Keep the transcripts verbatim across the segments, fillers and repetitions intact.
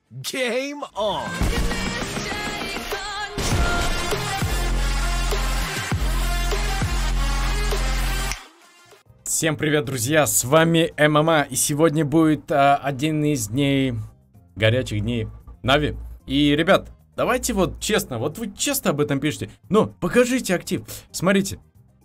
Game on! Всем привет, друзья, с вами ММА, и сегодня будет а, один из дней, горячих дней Нави. И, ребят, давайте вот честно, вот вы честно об этом пишите, но покажите актив, смотрите.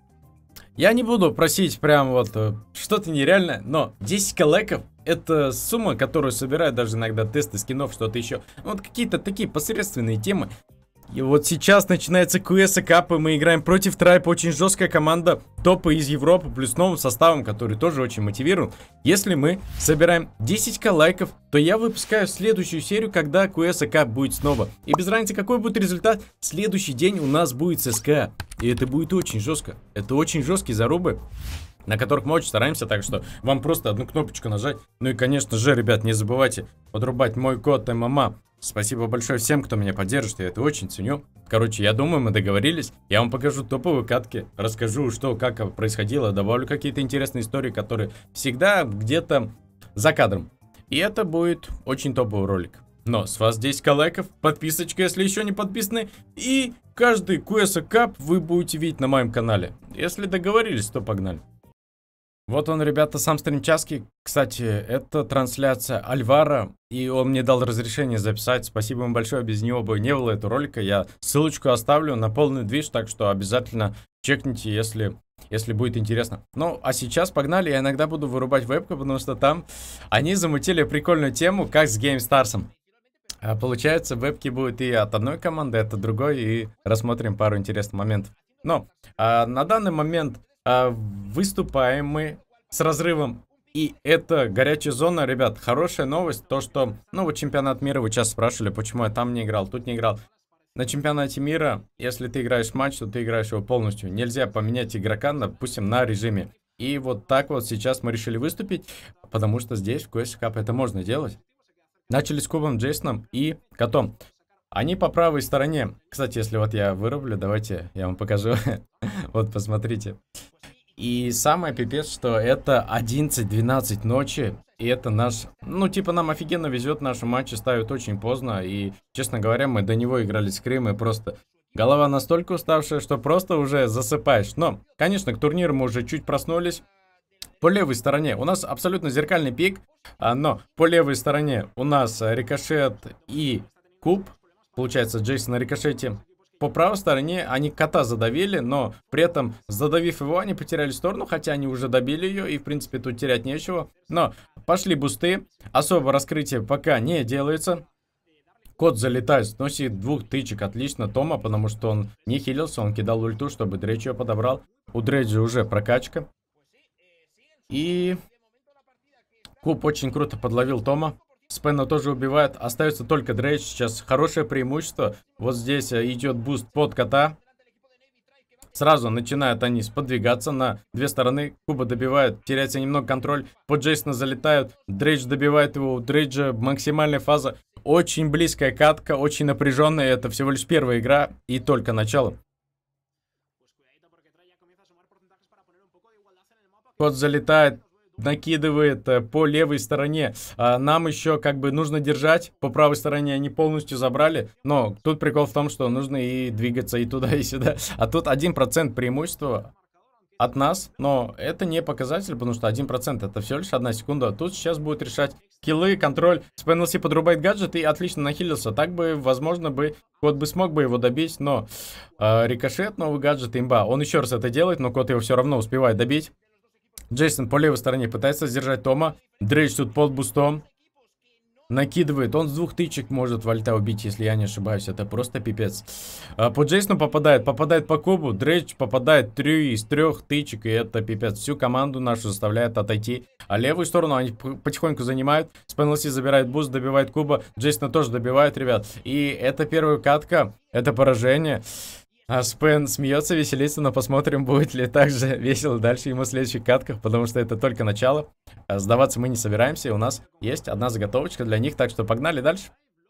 Я не буду просить прям вот что-то нереальное, но десять лайков это сумма, которую собирают даже иногда тесты скинов, что-то еще. Вот какие-то такие посредственные темы. И вот сейчас начинается ку эс и кап, и мы играем против Tribe, очень жесткая команда, топы из Европы, плюс новым составом, который тоже очень мотивирован. Если мы собираем десять ка лайков, то я выпускаю следующую серию, когда ку эс и кап будет снова. И без разницы, какой будет результат, следующий день у нас будет си эс ка а. И это будет очень жестко. Это очень жесткие зарубы, на которых мы очень стараемся, так что вам просто одну кнопочку нажать. Ну и, конечно же, ребят, не забывайте подрубать мой код ММА. Спасибо большое всем, кто меня поддержит, я это очень ценю. Короче, я думаю, мы договорились. Я вам покажу топовые катки, расскажу, что, как происходило, добавлю какие-то интересные истории, которые всегда где-то за кадром. И это будет очень топовый ролик. Но с вас десять ка лайков, подписочка, если еще не подписаны, и каждый ку эс и кап вы будете видеть на моем канале. Если договорились, то погнали. Вот он, ребята, сам стримчаски. Кстати, это трансляция Альвара, и он мне дал разрешение записать. Спасибо ему большое, без него бы не было этого ролика. Я ссылочку оставлю на полный движ, так что обязательно чекните, если, если будет интересно. Ну, а сейчас погнали, я иногда буду вырубать вебку, потому что там они замутили прикольную тему, как с GameStars'ом. А получается, вебки будут и от одной команды, и от другой, и рассмотрим пару интересных моментов. Но а, на данный момент... А, выступаем мы с разрывом. И это горячая зона, ребят. Хорошая новость, то что, ну вот чемпионат мира, вы часто спрашивали, почему я там не играл, тут не играл. На чемпионате мира, если ты играешь матч, то ты играешь его полностью. Нельзя поменять игрока, допустим, на режиме. И вот так вот сейчас мы решили выступить, потому что здесь в ку эс и кап это можно делать. Начали с Кубом, Джейсоном и Котом. Они по правой стороне. Кстати, если вот я вырублю, давайте я вам покажу. Вот, посмотрите. И самое пипец, что это одиннадцать-двенадцать ночи. И это наш... Ну, типа, нам офигенно везет. Наши матчи ставят очень поздно. И, честно говоря, мы до него играли с Крым. И просто голова настолько уставшая, что просто уже засыпаешь. Но, конечно, к турниру мы уже чуть проснулись. По левой стороне у нас абсолютно зеркальный пик. Но по левой стороне у нас Рикошет и Куб. Получается, Джейсон на рикошете. По правой стороне они Кота задавили, но при этом, задавив его, они потеряли сторону, хотя они уже добили ее, и в принципе тут терять нечего. Но пошли бусты, особо раскрытие пока не делается. Кот залетает, сносит двух тычек, отлично Тома, потому что он не хилился, он кидал ульту, чтобы Дрейдж ее подобрал. У Дрейджа уже прокачка. И Куб очень круто подловил Тома. Спена тоже убивает, остается только Дрейдж. Сейчас хорошее преимущество. Вот здесь идет буст под Кота. Сразу начинают они сподвигаться на две стороны. Куба добивает, теряется немного контроль. Под Джейсона залетают, Дрейдж добивает его. У Дрейджа максимальная фаза. Очень близкая катка, очень напряженная. Это всего лишь первая игра и только начало. Кот залетает. Накидывает э, по левой стороне. А, нам еще как бы нужно держать. По правой стороне они полностью забрали. Но тут прикол в том, что нужно и двигаться и туда, и сюда. А тут один процент преимущества от нас. Но это не показатель, потому что один процент это всего лишь одна секунда. А тут сейчас будет решать киллы, контроль. Спенлси подрубает гаджет и отлично нахилился. Так бы, возможно, бы Кот бы смог бы его добить. Но э, рикошет, новый гаджет, имба. Он еще раз это делает, но Кот его все равно успевает добить. Джейсон по левой стороне пытается сдержать Тома. Дрейдж тут под бустом. Накидывает. Он с двух тычек может вольта убить, если я не ошибаюсь. Это просто пипец. А, по Джейсону попадает. Попадает по Кубу. Дрейдж попадает три из трех тычек. И это пипец. Всю команду нашу заставляет отойти. А левую сторону они потихоньку занимают. Спенлси забирает буст, добивает Куба. Джейсона тоже добивает, ребят. И это первая катка. Это поражение. А Спен смеется, веселится, но посмотрим, будет ли так же весело дальше ему в следующих катках, потому что это только начало. А сдаваться мы не собираемся, и у нас есть одна заготовочка для них, так что погнали дальше.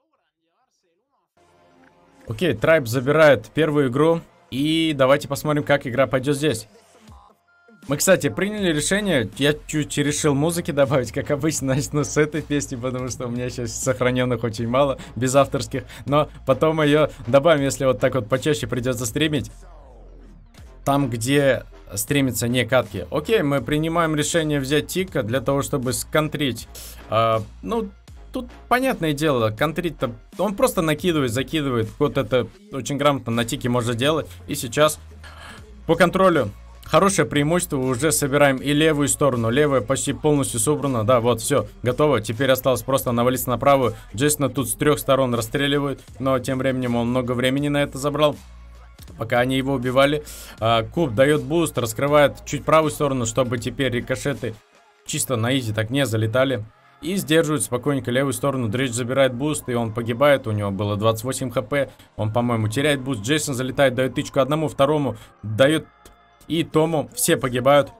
Окей, Tribe забирает первую игру, и давайте посмотрим, как игра пойдет здесь. Мы, кстати, приняли решение, я чуть решил музыки добавить, как обычно, начну с этой песни, потому что у меня сейчас сохраненных очень мало, без авторских, но потом ее добавим, если вот так вот почаще придется стримить, там, где стримится не катки. Окей, мы принимаем решение взять Тика для того, чтобы сконтрить, а, ну, тут понятное дело, контрить-то, он просто накидывает, закидывает, вот это очень грамотно на Тике можно делать, и сейчас по контролю хорошее преимущество, уже собираем и левую сторону. Левая почти полностью собрана. Да, вот, все, готово. Теперь осталось просто навалиться на правую. Джейсона тут с трех сторон расстреливают, но тем временем он много времени на это забрал, пока они его убивали. а, Куб дает буст, раскрывает чуть правую сторону, чтобы теперь рикошеты чисто на изи так не залетали. И сдерживает спокойненько левую сторону. Дрейдж забирает буст, и он погибает. У него было двадцать восемь хп. Он, по-моему, теряет буст. Джейсон залетает, дает тычку одному, второму. Дает и Тому. Все погибают.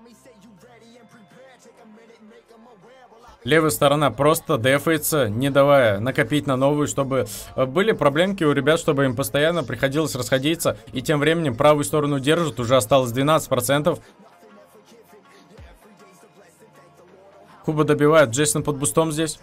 Левая сторона просто дефается, не давая накопить на новую, чтобы были проблемки у ребят, чтобы им постоянно приходилось расходиться. И тем временем правую сторону держат. Уже осталось двенадцать процентов. Куба добивает. Джейсон под бустом здесь.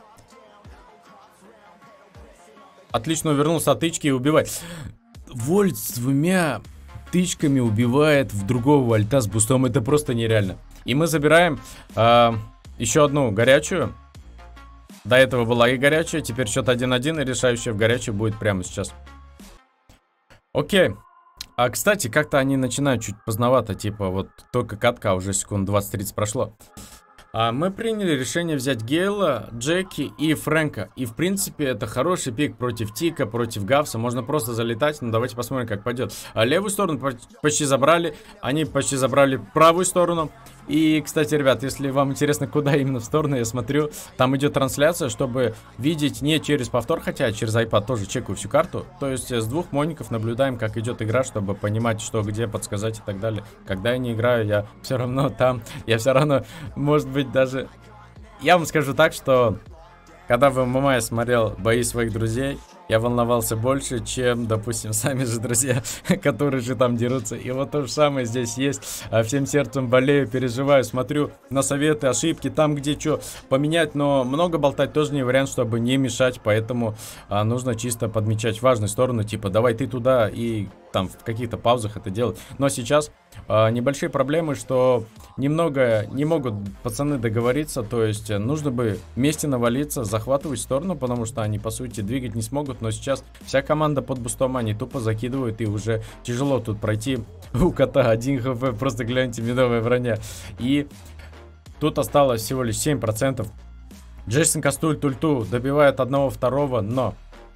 Отлично увернулся от тычки и убивает. Вольт с двумя тычками убивает в другого вольта с бустом. Это просто нереально. И мы забираем э, еще одну горячую. До этого была и горячая. Теперь счет один-один. И решающая в горячей будет прямо сейчас. Окей. А, кстати, как-то они начинают чуть поздновато. Типа вот только катка, уже секунд двадцать-тридцать прошло. А мы приняли решение взять Гейла, Джеки и Фрэнка. И в принципе это хороший пик против Тика, против Гавса. Можно просто залетать, но давайте посмотрим, как пойдет. А левую сторону почти забрали. Они почти забрали правую сторону. И, кстати, ребят, если вам интересно, куда именно в сторону, я смотрю, там идет трансляция, чтобы видеть не через повтор, хотя через iPad тоже чекаю всю карту. То есть с двух моников наблюдаем, как идет игра, чтобы понимать, что где, подсказать и так далее. Когда я не играю, я все равно там, я все равно, может быть, даже... Я вам скажу так, что когда в ММА я смотрел бои своих друзей, я волновался больше, чем, допустим, сами же друзья, которые же там дерутся. И вот то же самое здесь есть. Всем сердцем болею, переживаю, смотрю на советы, ошибки, там где что поменять. Но много болтать тоже не вариант, чтобы не мешать. Поэтому а, нужно чисто подмечать важную сторону. Типа, давай ты туда, и там в каких-то паузах это делать. Но сейчас а, небольшие проблемы, что немного не могут пацаны договориться. То есть нужно бы вместе навалиться, захватывать сторону, потому что они, по сути, двигать не смогут. Но сейчас вся команда под бустом, они тупо закидывают, и уже тяжело тут пройти. У кота один хп, просто гляньте, медовая броня. И тут осталось всего лишь семь процентов. Джейсон кастует ульту, добивает одного, второго, но...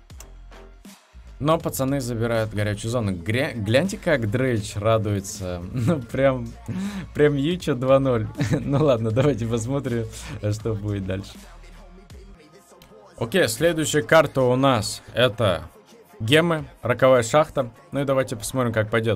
Но пацаны забирают горячую зону. Гря... Гляньте, как Дрейдж радуется. Ну, прям... Прям Юча два ноль. Ну ладно, давайте посмотрим, что будет дальше. Окей, следующая карта у нас это гемы, роковая шахта. Ну и давайте посмотрим, как пойдет.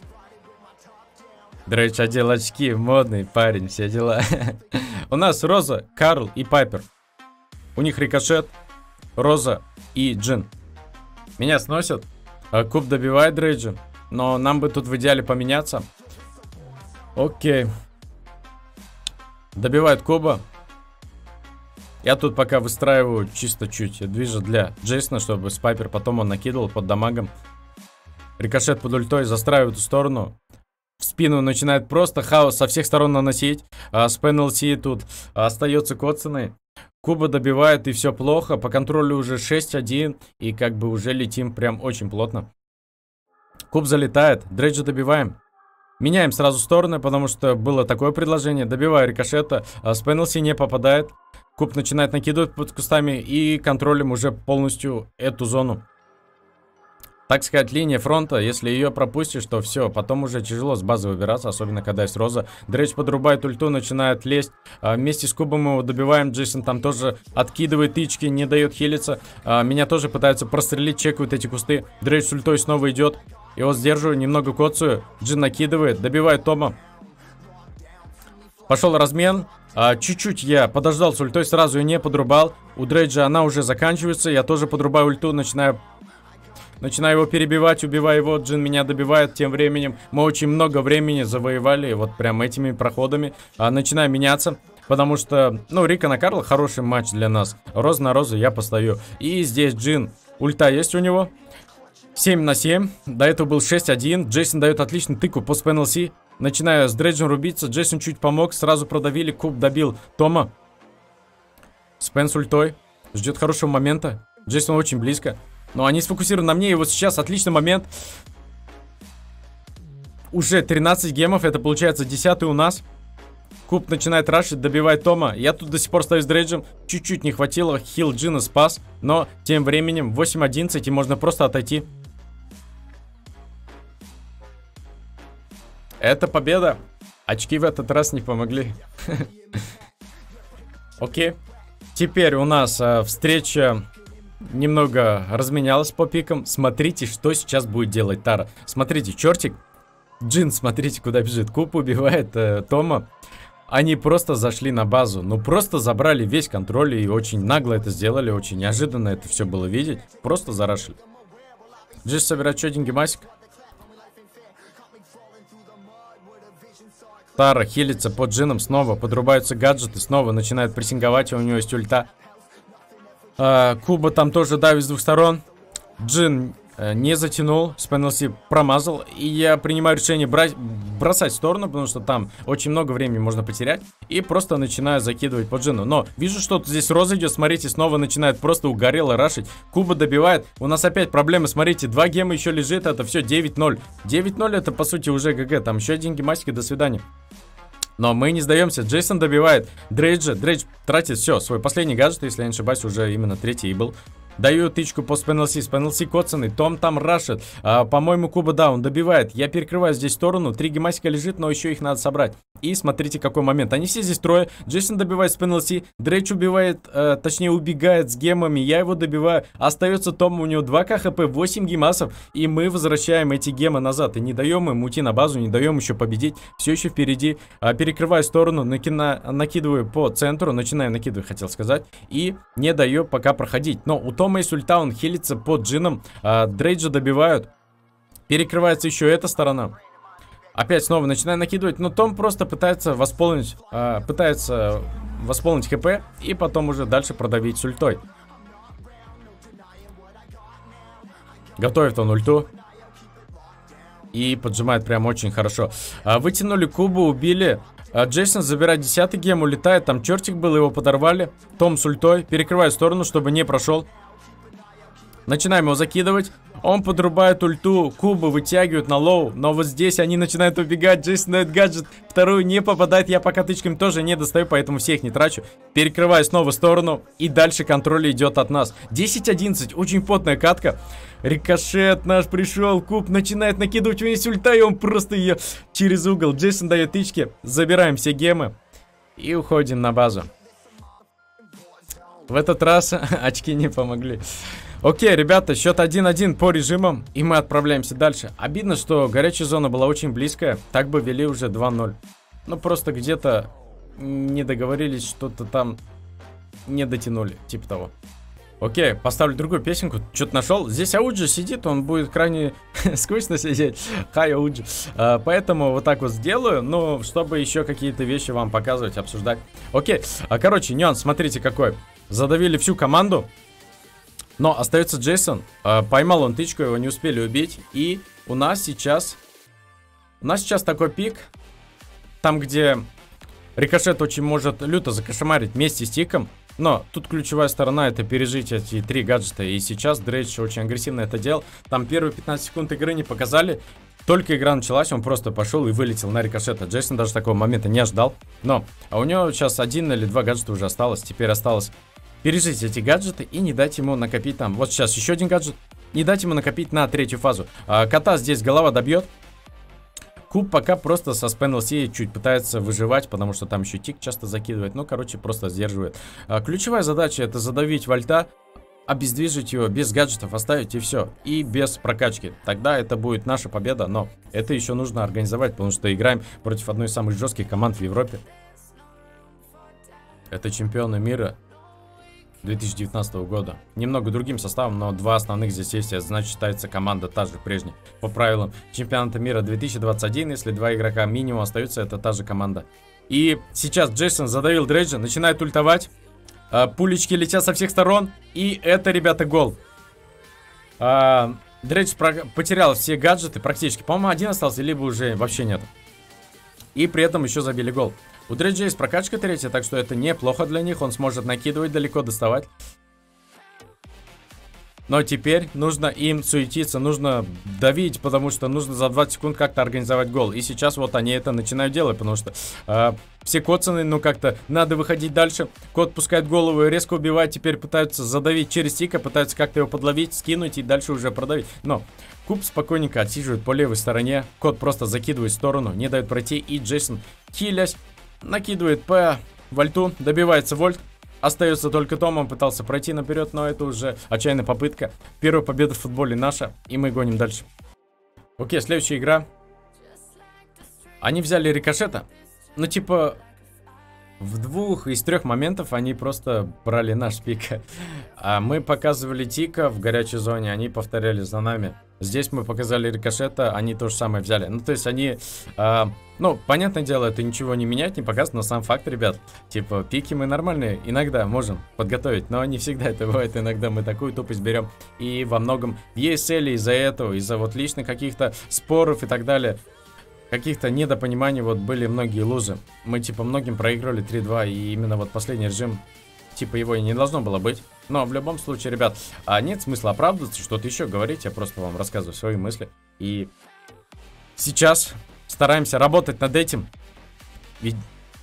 Дрейдж одел очки, модный парень, все дела. У нас Роза, Карл и Пайпер. У них Рикошет, Роза и Джин. Меня сносят. Куб добивает Дрейджа. Но нам бы тут в идеале поменяться. Окей. Добивает Куба. Я тут пока выстраиваю чисто чуть движа для Джейсона, чтобы Спайпер потом он накидывал под дамагом. Рикошет под ультой застраивает эту сторону. В спину начинает просто хаос со всех сторон наносить. А, с пенальти тут остается коцаный. Куба добивает, и все плохо. По контролю уже шесть один. И как бы уже летим прям очень плотно. Куб залетает. Дрейджа добиваем. Меняем сразу стороны, потому что было такое предложение. Добиваю рикошета. А, с пенальти не попадает. Куб начинает накидывать под кустами, и контролем уже полностью эту зону. Так сказать, линия фронта, если ее пропустишь, то все, потом уже тяжело с базы выбираться, особенно когда есть Роза. Дрейдж подрубает ульту, начинает лезть. А, вместе с Кубом мы его добиваем. Джейсон там тоже откидывает тычки, не дает хилиться. А, меня тоже пытаются прострелить, чекают эти кусты. Дрейдж с ультой снова идет. Его сдерживаю, немного коцаю. Джин накидывает, добивает Тома. Пошел размен. Чуть-чуть а, я подождал с ультой, сразу ее не подрубал. У Дрейджа она уже заканчивается. Я тоже подрубаю ульту, начинаю Начинаю его перебивать, убиваю его, Джин меня добивает. Тем временем мы очень много времени завоевали вот прям этими проходами. А, начинаю меняться. Потому что, ну, Рика на Карла хороший матч для нас. Роза на Розу я постою. И здесь Джин. Ульта есть у него. семь на семь. До этого был шесть один. Джейсон дает отличный тыку по спенлси. Начинаю с Дреджем рубиться. Джейсон чуть помог. Сразу продавили. Куб добил Тома. Спен с ультой. Ждет хорошего момента. Джейсон очень близко. Но они сфокусированы на мне. И вот сейчас отличный момент. Уже тринадцать гемов. Это получается десятый у нас. Куб начинает рашить, добивает Тома. Я тут до сих пор стою с Дрейджем. Чуть-чуть не хватило. Хил Джина спас. Но тем временем восемь одиннадцать. И можно просто отойти. Это победа. Очки в этот раз не помогли. Окей. Теперь у нас а, встреча немного разменялась по пикам. Смотрите, что сейчас будет делать Тара. Смотрите, чертик. Джин, смотрите, куда бежит. Куб убивает э, Тома. Они просто зашли на базу. Ну, просто забрали весь контроль. И очень нагло это сделали. Очень неожиданно это все было видеть. Просто зарашили. Джин собирает еще один гемасик. Тара хилится под Джином. Снова подрубаются гаджеты. Снова начинает прессинговать. У него есть ульта. а, Куба там тоже давит с двух сторон. Джин э, не затянул. С пенальти промазал. И я принимаю решение брать, бросать в сторону. Потому что там очень много времени можно потерять. И просто начинаю закидывать по Джину. Но вижу, что здесь Роза идет. Смотрите, снова начинает просто угорело рашить. Куба добивает. У нас опять проблемы. Смотрите, два гема еще лежит. Это все девять ноль. девять ноль это по сути уже ГГ. Там еще один гемасик и до свидания. Но мы не сдаемся. Джейсон добивает Дрейджа. Дрейдж тратит все. Свой последний гаджет, если я не ошибаюсь, уже именно третий и был. Даю тычку по спенлси. Спенлси коцанный. Том там рашит. А, По-моему, Куба даун добивает. Я перекрываю здесь сторону. Три гемасика лежит, но еще их надо собрать. И смотрите, какой момент. Они все здесь трое. Джейсон добивает спенлси. Дрейдж убивает, э, точнее убегает с гемами. Я его добиваю. Остается Том. У него два ка хп, восемь гемасов. И мы возвращаем эти гемы назад. И не даем им уйти на базу. Не даем еще победить. Все еще впереди. А, перекрываю сторону. Накина... Накидываю по центру. Начинаю накидывать, хотел сказать. И не даю пока проходить. Но у Тома есть ульта. Он хилится под Джином. А, Дрейджа добивают. Перекрывается еще эта сторона. Опять снова начинаю накидывать, но Том просто пытается восполнить, э, пытается восполнить хп и потом уже дальше продавить с ультой. Готовит он ульту. И поджимает прям очень хорошо. А, вытянули Кубу, убили. А, Джейсон забирает десятый гем, улетает. Там чертик был, его подорвали. Том с ультой. Перекрывает сторону, чтобы не прошел. Начинаем его закидывать. Он подрубает ульту. Кубы вытягивают на лоу. Но вот здесь они начинают убегать. Джейсон дает гаджет. Вторую не попадает. Я пока тычками тоже не достаю, поэтому всех не трачу. Перекрываю снова сторону. И дальше контроль идет от нас. десять одиннадцать. Очень потная катка. Рикошет наш пришел. Куб начинает накидывать. У него есть ульта, и он просто ее через угол. Джейсон дает тычки. Забираем все гемы. И уходим на базу. В этот раз очки не помогли. Окей, ребята, счет один один по режимам. И мы отправляемся дальше. Обидно, что горячая зона была очень близкая. Так бы вели уже два ноль. Ну, просто где-то не договорились, что-то там не дотянули. Типа того. Окей, поставлю другую песенку. Что-то нашел. Здесь Ауджи сидит, он будет крайне скучно сидеть. Хай, Ауджи. А, поэтому вот так вот сделаю. Ну, чтобы еще какие-то вещи вам показывать, обсуждать. Окей, а, короче, нюанс, смотрите какой. Задавили всю команду. Но остается Джейсон. А, поймал он тычку, его не успели убить. И у нас сейчас... У нас сейчас такой пик. Там, где Рикошет очень может люто закошемарить вместе с тиком. Но тут ключевая сторона — это пережить эти три гаджета. И сейчас Дрейдж очень агрессивно это делал. Там первые пятнадцать секунд игры не показали. Только игра началась, он просто пошел и вылетел на Рикошета. Джейсон даже такого момента не ожидал. Но, а у него сейчас один или два гаджета уже осталось. Теперь осталось пережить эти гаджеты и не дать ему накопить там. Вот сейчас еще один гаджет. Не дать ему накопить на третью фазу. А, кота здесь голова добьет. Куб пока просто со спенлси чуть пытается выживать, потому что там еще тик часто закидывает. Ну, короче, просто сдерживает. А, ключевая задача — это задавить вольта, обездвижить его, без гаджетов оставить и все. И без прокачки. Тогда это будет наша победа, но это еще нужно организовать, потому что играем против одной из самых жестких команд в Европе. Это чемпионы мира. две тысячи девятнадцатого года. Немного другим составом, но два основных здесь есть, это значит считается команда та же прежняя. По правилам чемпионата мира две тысячи двадцать один, если два игрока минимум остаются, это та же команда. И сейчас Джейсон задавил Дрейджа, начинает ультовать. А, пулечки летят со всех сторон. И это, ребята, гол. А, Дрейдж потерял все гаджеты практически. По-моему, один остался, либо уже вообще нет. И при этом еще забили гол. У Дрейджа есть прокачка третья, так что это неплохо для них. Он сможет накидывать, далеко доставать. Но теперь нужно им суетиться, нужно давить, потому что нужно за двадцать секунд как-то организовать гол. И сейчас вот они это начинают делать, потому что э, все коцаны, ну как-то надо выходить дальше. Кот пускает голову и резко убивает, теперь пытаются задавить через тика, пытаются как-то его подловить, скинуть и дальше уже продавить. Но Куб спокойненько отсиживает по левой стороне, Кот просто закидывает в сторону, не дает пройти, и Джейсон, хилясь, накидывает по вольту, добивается вольт. Остается только Том, он пытался пройти наперед, но это уже отчаянная попытка. Первая победа в футболе наша, и мы гоним дальше. Окей, следующая игра. Они взяли рикошета. Ну, типа, в двух из трех моментов они просто брали наш пик. А мы показывали Тика в горячей зоне, они повторяли за нами. Здесь мы показали рикошета, они то же самое взяли. Ну, то есть они... А, ну, понятное дело, это ничего не меняет, не показывает, но сам факт, ребят. Типа, пики мы нормальные иногда можем подготовить, но не всегда это бывает. Иногда мы такую тупость берем. И во многом в и эс эл из-за этого, из-за вот личных каких-то споров и так далее, каких-то недопониманий, вот были многие лузы. Мы, типа, многим проигрывали три-два, и именно вот последний режим... Типа его и не должно было быть. Но в любом случае, ребят, а нет смысла оправдываться, что-то еще говорить. Я просто вам рассказываю свои мысли. И сейчас стараемся работать над этим. Ведь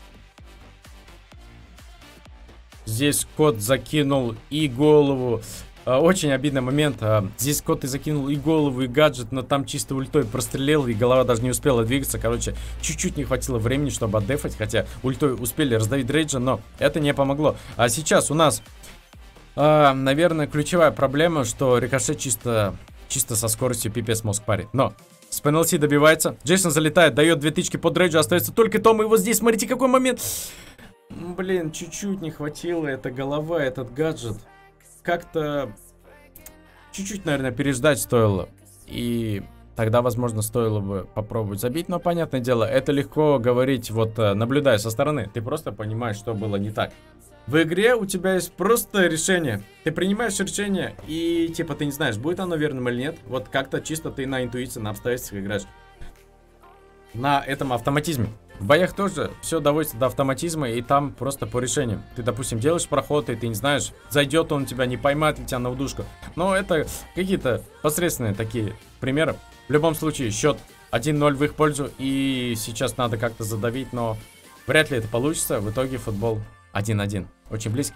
здесь Кот закинул и голову. Очень обидный момент. Здесь Кот и закинул и голову, и гаджет, но там чисто ультой прострелил, и голова даже не успела двигаться. Короче, чуть-чуть не хватило времени, чтобы отдефать, хотя ультой успели раздавить Дрейджа, но это не помогло. А сейчас у нас, а, наверное, ключевая проблема, что рикошет чисто, чисто со скоростью пипец мозг парит. Но с пи эн эл си добивается. Джейсон залетает, дает две тычки под Дрейджа, остается только Том, и вот здесь, смотрите, какой момент. Блин, чуть-чуть не хватило, эта голова, этот гаджет. Как-то чуть-чуть, наверное, переждать стоило. И тогда, возможно, стоило бы попробовать забить. Но, понятное дело, это легко говорить, вот, наблюдая со стороны. Ты просто понимаешь, что было не так. В игре у тебя есть просто решение. Ты принимаешь решение, и, типа, ты не знаешь, будет оно верным или нет. Вот как-то чисто ты на интуиции, на обстоятельствах играешь. На этом автоматизме. В боях тоже все доводится до автоматизма, и там просто по решениям. Ты, допустим, делаешь проход, и ты не знаешь, зайдет он тебя, не поймает ли тебя на удушку. Но это какие-то посредственные такие примеры. В любом случае, счет один ноль в их пользу, и сейчас надо как-то задавить, но вряд ли это получится. В итоге футбол один-один. Очень близко.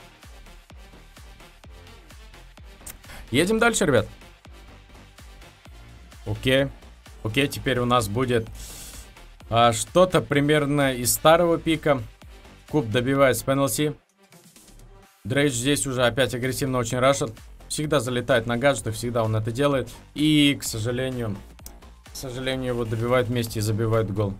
Едем дальше, ребят. Окей. Окей, теперь у нас будет... А, что-то примерно из старого пика. Куб добивает с пи эн эл си. Дрейдж здесь уже опять агрессивно очень рашит. Всегда залетает на гаджетах, всегда он это делает. И, к сожалению, к сожалению, его добивают вместе и забивают гол.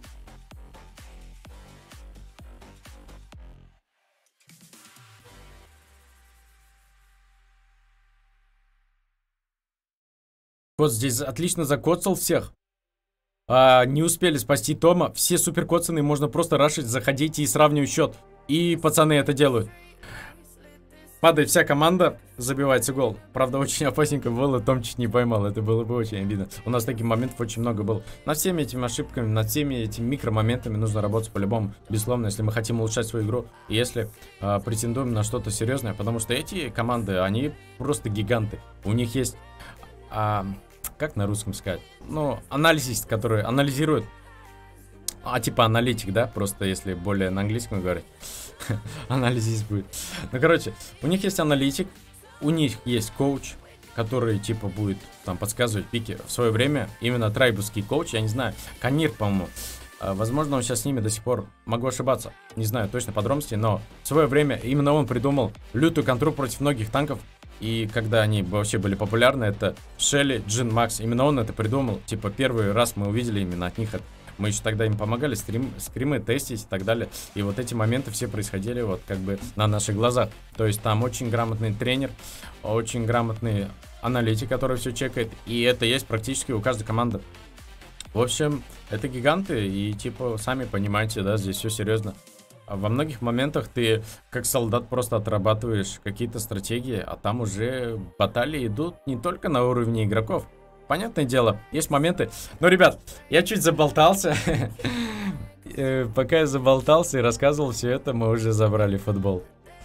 Кот здесь отлично закоцал всех. А, не успели спасти Тома. Все суперкоцаны, можно просто рашить, заходить и сравнивать счет. И пацаны это делают. Падает вся команда, забивается гол. Правда, очень опасненько было, Том чуть не поймал. Это было бы очень обидно. У нас таких моментов очень много было. Над всеми этими ошибками, над всеми этими микромоментами нужно работать по-любому. Безусловно, если мы хотим улучшать свою игру. И если а, претендуем на что-то серьезное. Потому что эти команды, они просто гиганты. У них есть... А, как на русском сказать? Ну, анализист, который анализирует. А, типа аналитик, да? Просто если более на английском говорить. Анализист будет. Ну, короче, у них есть аналитик. У них есть коуч, который, типа, будет там подсказывать пики. В свое время именно трайбовский коуч, я не знаю, Канир, по-моему. Возможно, он сейчас с ними до сих пор, могу ошибаться. Не знаю точно подробности, но в свое время именно он придумал лютую контру против многих танков. И когда они вообще были популярны, это Шелли, Джин, Макс. Именно он это придумал. Типа, первый раз мы увидели именно от них это. Мы еще тогда им помогали стрим, скримы тестить и так далее. И вот эти моменты все происходили вот как бы на наших глазах. То есть там очень грамотный тренер, очень грамотный аналитик, который все чекает. И это есть практически у каждой команды. В общем, это гиганты, и типа, сами понимаете, да, здесь все серьезно. Во многих моментах ты, как солдат, просто отрабатываешь какие-то стратегии, а там уже баталии идут не только на уровне игроков. Понятное дело, есть моменты. Но, ребят, я чуть заболтался. Пока я заболтался и рассказывал все это, мы уже забрали футбол.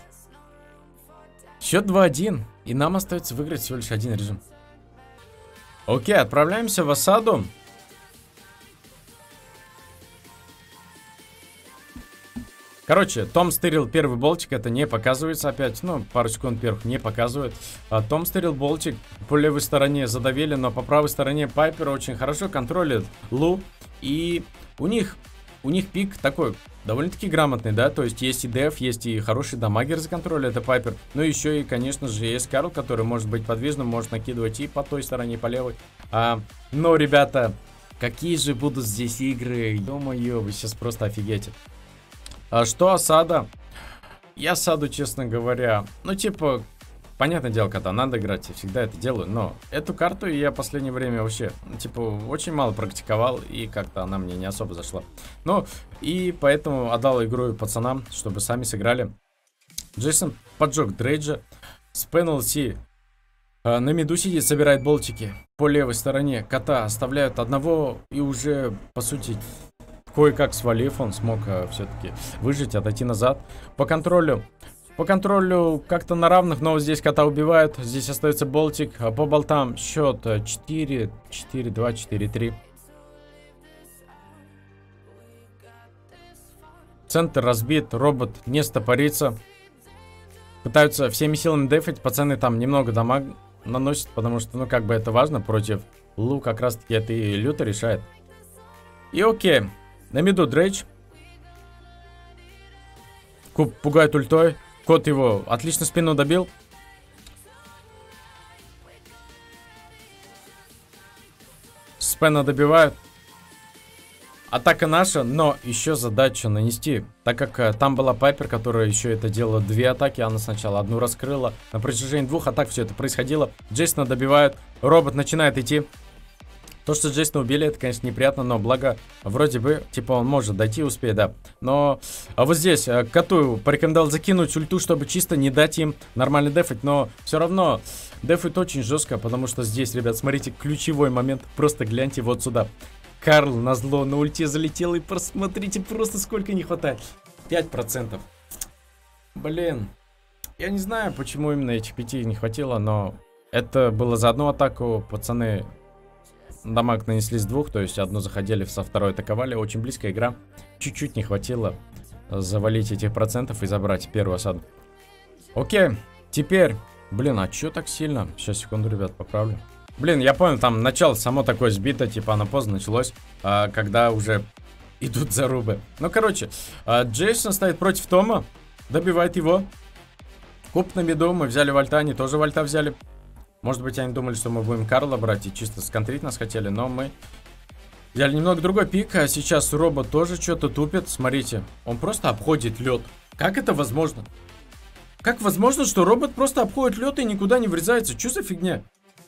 Счет два один, и нам остается выиграть всего лишь один режим. Окей, отправляемся в осаду. Короче, Том стырил первый болтик, это не показывается опять, ну, пару секунд первых не показывает. А Том стырил болтик, по левой стороне задавили, но по правой стороне Пайпер очень хорошо контролит Лу. И у них, у них пик такой, довольно-таки грамотный, да, то есть есть и деф, есть и хороший дамагер за контроль, это Пайпер. Ну, еще и, конечно же, есть Карл, который может быть подвижным, может накидывать и по той стороне, и по левой. А, но, ребята, какие же будут здесь игры, ё-моё, вы сейчас просто офигеете. А что осада? Я осаду, честно говоря, ну типа, понятное дело, когда надо играть, я всегда это делаю, но эту карту я в последнее время вообще, ну, типа, очень мало практиковал, и как-то она мне не особо зашла. Ну, и поэтому отдал игру пацанам, чтобы сами сыграли. Джейсон поджег Дрейджа с пеналти. На миду сидит, собирает болтики. По левой стороне кота оставляют одного, и уже, по сути... Кое-как свалив, он смог э, все-таки выжить, отойти назад. По контролю. По контролю как-то на равных, но здесь кота убивают. Здесь остается болтик. А по болтам счет четыре, четыре, два, четыре, три. Центр разбит, робот не стопорится. Пытаются всеми силами дефать. Пацаны там немного дамаг наносят, потому что, ну, как бы это важно. Против Лу как раз-таки это и люто решает. И окей. На миду Дрейдж. Куб пугает ультой. Кот его отлично спину добил. Спена добивают. Атака наша, но еще задача нанести. Так как э, там была Пайпер, которая еще это делала две атаки. Она сначала одну раскрыла. На протяжении двух атак все это происходило. Джейсона добивают. Робот начинает идти. То, что Джейсона убили, это, конечно, неприятно, но благо, вроде бы, типа, он может дойти, успеет, да. Но а вот здесь э, коту порекомендовал закинуть ульту, чтобы чисто не дать им нормально дефать, но все равно дефать очень жестко, потому что здесь, ребят, смотрите, ключевой момент, просто гляньте вот сюда. Карл назло на ульте залетел, и посмотрите просто сколько не хватает. пять процентов. Блин, я не знаю, почему именно этих пяти не хватило, но это было за одну атаку, пацаны... Дамаг нанесли с двух, то есть одну заходили, со второй атаковали. Очень близкая игра. Чуть-чуть не хватило завалить этих процентов и забрать первую осаду. Окей, теперь... Блин, а чё так сильно? Сейчас, секунду, ребят, поправлю. Блин, я понял, там начало само такое сбито, типа оно поздно началось, а, когда уже идут зарубы. Ну, короче, а, Джейсон стоит против Тома, добивает его. Куб на миду, мы взяли вольта, они тоже вольта взяли. Может быть, они думали, что мы будем Карла брать и чисто сконтрить нас хотели, но мы взяли немного другой пик, а сейчас робот тоже что-то тупит. Смотрите, он просто обходит лед. Как это возможно? Как возможно, что робот просто обходит лед и никуда не врезается? Что за фигня?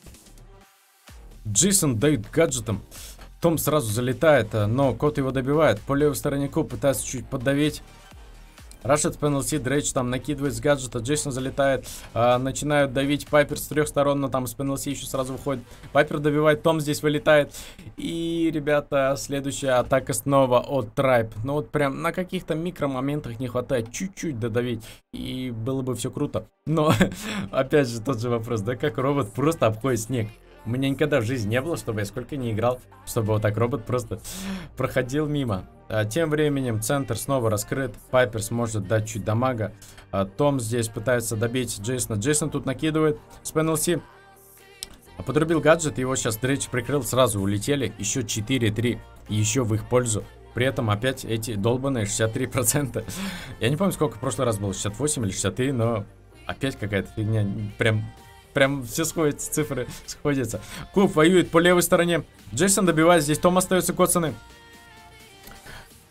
Джейсон дает гаджетом. Том сразу залетает, но кот его добивает. По левой стороне куб пытается чуть поддавить. Рашид пеналти, Дрейдж там накидывает с гаджета, Джейсон залетает, а, начинают давить Пайпер с трех сторон, но там с пеналти еще сразу выходит. Пайпер добивает, Том здесь вылетает. И, ребята, следующая атака снова от Трайб. Ну вот прям на каких-то микромоментах не хватает чуть-чуть додавить, и было бы все круто. Но, опять же, тот же вопрос, да, как робот просто обходит снег. У меня никогда в жизни не было, чтобы я сколько не играл, чтобы вот так робот просто проходил мимо. А, тем временем центр снова раскрыт. Пайпер сможет дать чуть дамага. А, Том здесь пытается добить Джейсона. Джейсон тут накидывает с пеналти. Подрубил гаджет, его сейчас Дрейдж прикрыл, сразу улетели. Еще четыре три, еще в их пользу. При этом опять эти долбаные шестьдесят три процента. Я не помню, сколько в прошлый раз было, шестьдесят восемь или шестьдесят три, но опять какая-то фигня. Прям... Прям все сходятся, цифры сходятся. Куб воюет по левой стороне. Джейсон добивает, здесь Том остается коцаны.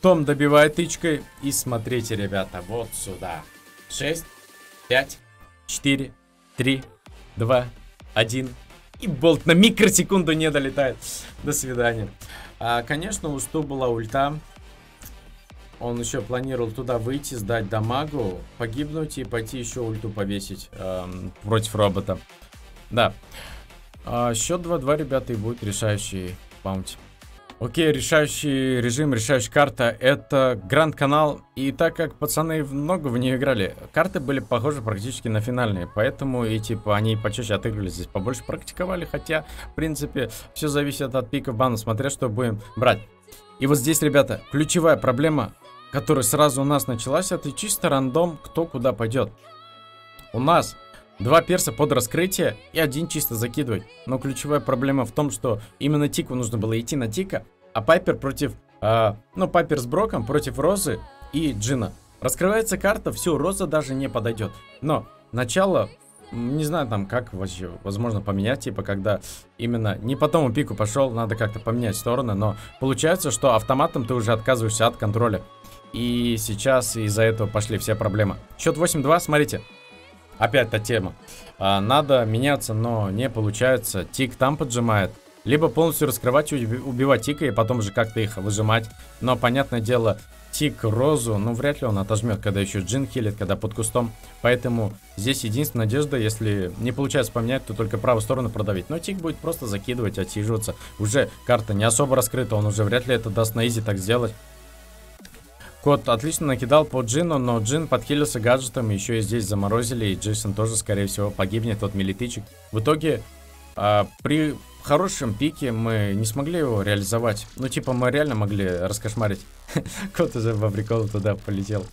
Том добивает тычкой. И смотрите, ребята, вот сюда. шесть, пять, четыре, три, два, один. И болт на микросекунду не долетает. До свидания. А, конечно, у Сту была ульта. Он еще планировал туда выйти, сдать дамагу, погибнуть и пойти еще ульту повесить эм, против робота. Да. А, счет два-два, ребята, и будет решающий баунти. Окей, решающий режим, решающая карта — это Гранд Канал. И так как пацаны много в нее играли, карты были похожи практически на финальные. Поэтому и типа они почаще отыгрывали, здесь побольше практиковали. Хотя, в принципе, все зависит от пиков бана, смотря что будем брать. И вот здесь, ребята, ключевая проблема, которая сразу у нас началась, это чисто рандом, кто куда пойдет. У нас два перса под раскрытие и один чисто закидывать. Но ключевая проблема в том, что именно Тику нужно было идти на Тика, а Пайпер против, э, ну, Пайпер с Броком против Розы и Джина. Раскрывается карта, все, Роза даже не подойдет. Но начало, не знаю там как вообще, возможно поменять, типа когда именно не по тому пику пошел, надо как-то поменять стороны. Но получается, что автоматом ты уже отказываешься от контроля. И сейчас из-за этого пошли все проблемы. Счет восемь-два, смотрите. Опять та тема. А, надо меняться, но не получается. Тик там поджимает. Либо полностью раскрывать и убивать Тика, и потом же как-то их выжимать. Но, понятное дело, Тик Розу, ну, вряд ли он отожмет, когда еще Джин хилит, когда под кустом. Поэтому здесь единственная надежда, если не получается поменять, то только правую сторону продавить. Но Тик будет просто закидывать, отсиживаться. Уже карта не особо раскрыта, он уже вряд ли это даст на изи так сделать. Кот отлично накидал по Джину, но Джин подхилился гаджетом, еще и здесь заморозили, и Джейсон тоже, скорее всего, погибнет от милитычек. В итоге, а, при хорошем пике мы не смогли его реализовать. Ну, типа, мы реально могли раскошмарить. Кот уже по приколу туда полетел.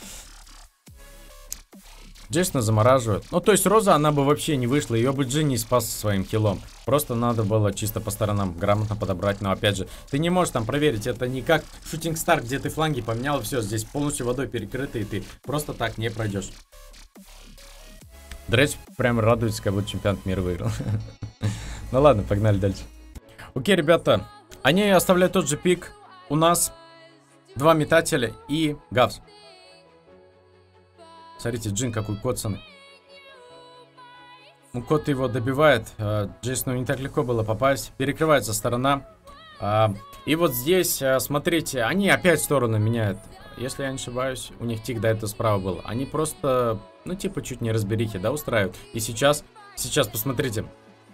Джейсона замораживают. Ну, то есть Роза, она бы вообще не вышла, ее бы Джин не спас своим киллом. Просто надо было чисто по сторонам грамотно подобрать. Но опять же, ты не можешь там проверить, это не как Шутинг Стар, где ты фланги поменял, и все, здесь полностью водой перекрыто, и ты просто так не пройдешь. Дрэч прям радуется, как будто чемпионат мира выиграл. Ну ладно, погнали дальше. Окей, ребята, они оставляют тот же пик. У нас два метателя и Гавс. Смотрите, Джин какой коцаный. Ну, кот его добивает. Джейсону не так легко было попасть. Перекрывается сторона. И вот здесь, смотрите, они опять сторону меняют. Если я не ошибаюсь, у них тик до этого справа был. Они просто, ну, типа, чуть не разберихи, да, устраивают. И сейчас, сейчас, посмотрите.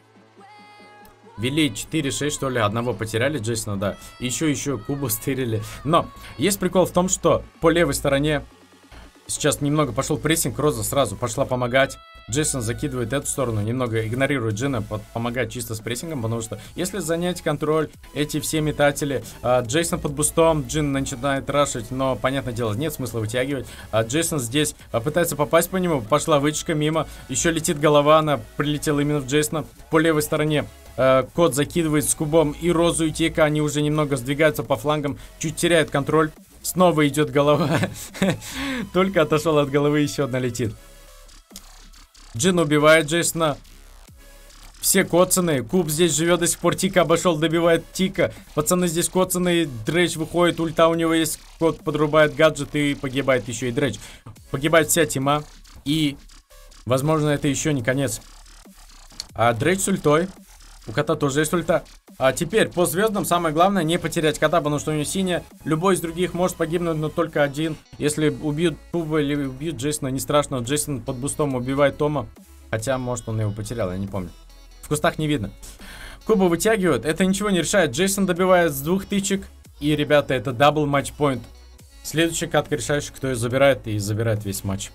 Вели четыре-шесть, что ли, одного потеряли, Джейсона, да. И еще, еще Кубу стырили. Но есть прикол в том, что по левой стороне сейчас немного пошел прессинг, Роза сразу пошла помогать. Джейсон закидывает эту сторону, немного игнорирует Джина, помогает чисто с прессингом, потому что если занять контроль, эти все метатели, а, Джейсон под бустом, Джин начинает рашить, но, понятное дело, нет смысла вытягивать. А Джейсон здесь а, пытается попасть по нему, пошла вытяжка мимо, еще летит голова, она прилетела именно в Джейсона. По левой стороне а, Кот закидывает с кубом и Розу, и Тика, они уже немного сдвигаются по флангам, чуть теряют контроль. Снова идет голова. Только отошел от головы, еще одна летит. Джин убивает Джейсона. Все коцаны. Куб здесь живет до сих пор. Тика обошел, добивает Тика. Пацаны здесь коцаны. Дрэч выходит, ульта у него есть. Кот подрубает гаджет и погибает еще и Дрэч. Погибает вся тима. И, возможно, это еще не конец. А Дрэч с ультой. У кота тоже есть ульта. А теперь, по звездам, самое главное не потерять кота, потому что у него синяя. Любой из других может погибнуть, но только один. Если убьют Туба или убьют Джейсона, не страшно. Джейсон под бустом убивает Тома. Хотя, может, он его потерял, я не помню. В кустах не видно. Куба вытягивают, это ничего не решает. Джейсон добивает с двух тычек. И, ребята, это дабл матч-пойнт. Следующая катка решающая, кто ее забирает, и забирает весь матч.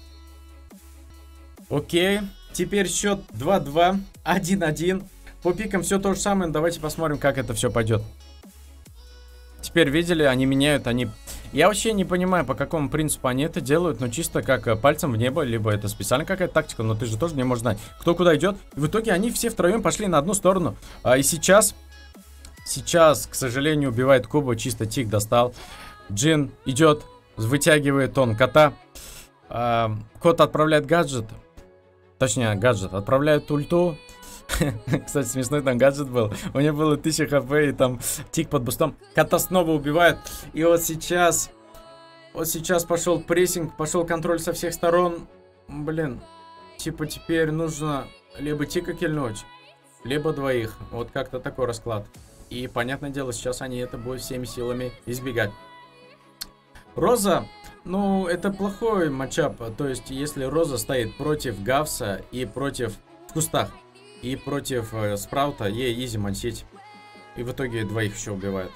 Окей. Теперь счет два-два, один-один. По пикам все то же самое, давайте посмотрим, как это все пойдет. Теперь видели, они меняют, они... Я вообще не понимаю, по какому принципу они это делают, но чисто как пальцем в небо, либо это специально какая-то тактика, но ты же тоже не можешь знать, кто куда идет. И в итоге они все втроем пошли на одну сторону. А, и сейчас, сейчас, к сожалению, убивает Куба, чисто Тик достал. Джин идет, вытягивает он кота. А, кот отправляет гаджет, точнее гаджет, отправляет ульту. Кстати, смешной там гаджет был. У него было тысяча хп и там тик под бустом. Кота снова убивает. И вот сейчас... Вот сейчас пошел прессинг, пошел контроль со всех сторон. Блин. Типа теперь нужно либо тика кильнуть, либо двоих. Вот как-то такой расклад. И, понятное дело, сейчас они это будут всеми силами избегать. Роза, ну, это плохой матчап. То есть, если Роза стоит против Гавса и против... В кустах. И против э, Спраута, ей изи мансить. И в итоге двоих еще убивают.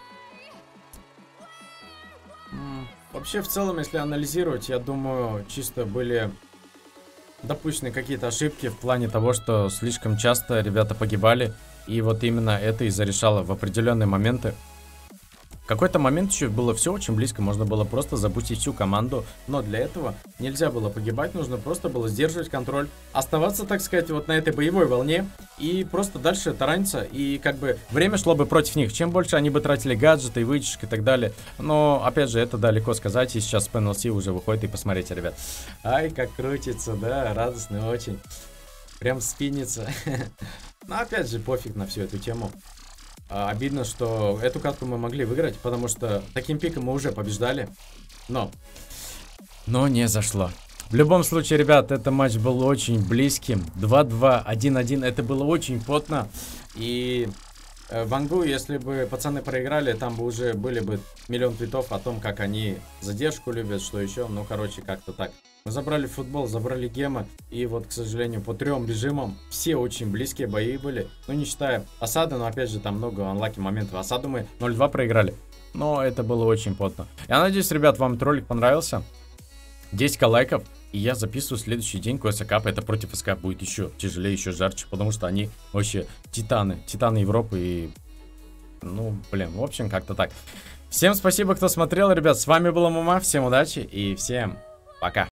М-м. Вообще, в целом, если анализировать, я думаю, чисто были... допущены какие-то ошибки в плане того, что слишком часто ребята погибали. И вот именно это и зарешало в определенные моменты. В какой-то момент еще было все очень близко, можно было просто запустить всю команду. Но для этого нельзя было погибать, нужно просто было сдерживать контроль. Оставаться, так сказать, вот на этой боевой волне. И просто дальше тараниться. И как бы время шло бы против них. Чем больше они бы тратили гаджеты, вытяжек и так далее. Но, опять же, это далеко сказать. И сейчас пи эн эл си уже выходит. И посмотрите, ребят. Ай, как крутится, да, радостно очень. Прям спинится. Но, опять же, пофиг на всю эту тему. А, обидно, что эту катку мы могли выиграть, потому что таким пиком мы уже побеждали. Но, но не зашло. В любом случае, ребят, этот матч был очень близким. два-два, один-один, это было очень плотно. И э, в Ангу, если бы пацаны проиграли, там бы уже были бы миллион твитов о том, как они задержку любят, что еще. Ну, короче, как-то так. Мы забрали футбол, забрали гемы. И вот, к сожалению, по трем режимам все очень близкие бои были. Ну, не считая осады, но опять же там много анлаки моментов. Осаду мы ноль-два проиграли. Но это было очень плотно. Я надеюсь, ребят, вам этот ролик понравился. десять ка лайков. И я записываю следующий день КСК. Это против СК будет еще тяжелее, еще жарче. Потому что они вообще титаны. Титаны Европы. И, ну, блин, в общем, как-то так. Всем спасибо, кто смотрел, ребят. С вами был ММА. Всем удачи и всем пока.